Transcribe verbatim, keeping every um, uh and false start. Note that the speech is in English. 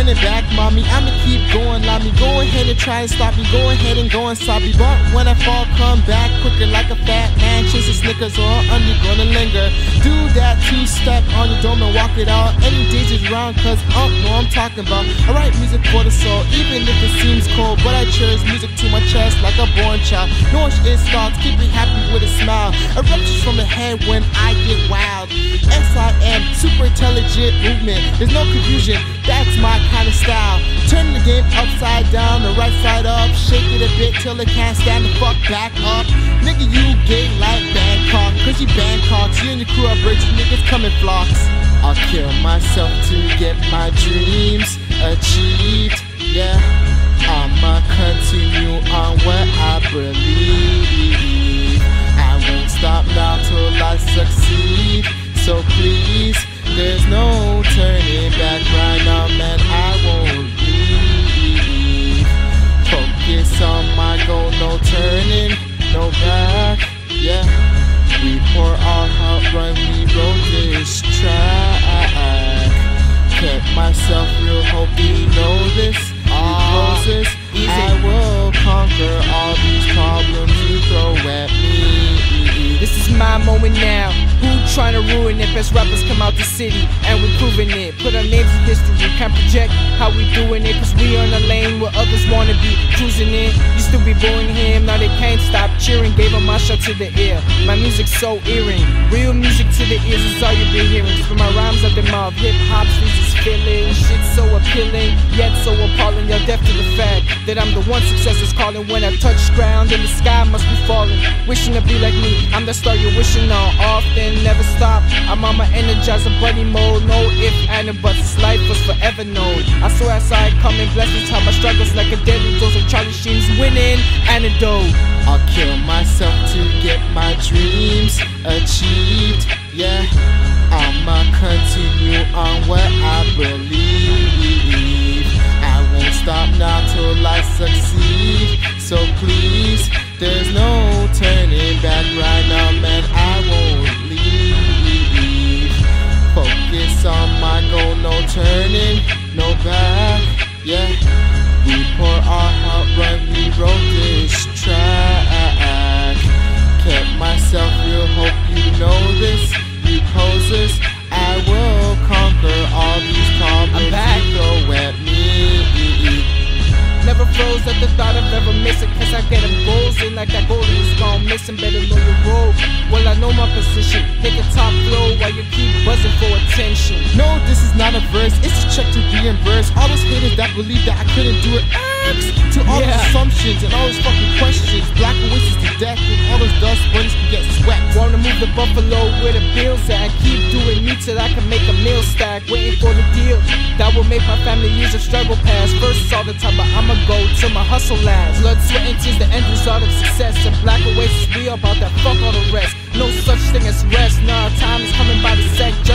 turning back, mommy. I'ma keep going, let me go ahead and try and stop me. Go ahead and go and stop me. But when I fall, come back quicker like a fat man chasing Snickers, or I'm gonna linger. Do that two-step on your dome and walk it out. Any days is round, cause I don't know what I'm talking about. I write music for the soul, even if it seems cold, but I cherish music to my chest like a born child. No it starts, keep me happy with a smile. Eruptions from the head when I get wild. S I M, super intelligent movement. There's no confusion, that's my kind of style. Turn the game upside down, the right side up. Shake it a bit till it can't stand the fuck back up. Nigga, you gay like Bangkok, cause you Bangkoks. You and your crew are birds, you niggas come in flocks. I'll kill myself to get my dreams achieved, yeah. I'ma continue on what I believe. I won't stop now till I succeed. So please, there's no turning back right now, man. I won't leave. Focus on my goal, no turning, no back, yeah. We pour our heart when we wrote this track. Kept myself real, hope you know this. Roses, I will conquer all these problems you throw at me. This is my moment now. Who tryna ruin it? Best rappers come out the city and we proving it. Put our names in history, can't project how we doing it, cause we on a lane where others wanna be cruising in. Used to be booing him, now they can't stop cheering. Gave him my shot to the ear. My music's so earring. Real music to the ears is all you be hearing. Just for my rhymes of the mouth, hip hop streets is feeling. Shit's so appealing, yet so appalling. You're deaf to the fact that I'm the one success is calling. When I touch ground and the sky must be falling. Wishing to be like me, I'm the star you're wishing on. Often, never stop, I'm on my energizer buddy mode. No if, and buts, this life was forever known. I saw outside coming, blessings, how my struggles like a deadly dose of Charlie Sheen's winning antidote. I'll kill myself to get my dreams achieved, yeah. I'ma continue on what I believe. I won't stop now till I succeed. So please, there's no turning back right now, man. I won't leave. Focus on my goal, no turning, no back, yeah. We pour our heart when we wrote this track. Kept myself real, hope you know this. You posers, I will conquer all these problems you throw at me. Never froze at the thought of ever missing, cause I get them goals in like that goal is gone missing. Better know your role, well I know my position. Hit the top flow while you keep buzzing for attention. No, this is not a verse, it's a check to reimburse all those haters that believe that I couldn't do it. To all yeah. those assumptions and all those fucking questions. Black wishes to death and all those dust bunnies can get swept. Wanna move the buffalo where the bills at. Keep doing me till I can make a meal stack. Waiting for the deal that will make my family years of struggle pass. First all the time, but I'ma go till my hustle lasts. Blood, sweat, and tears, the end result of success. And Black Oasis, we about that, fuck all the rest. No such thing as rest, nah, time is coming by the sec.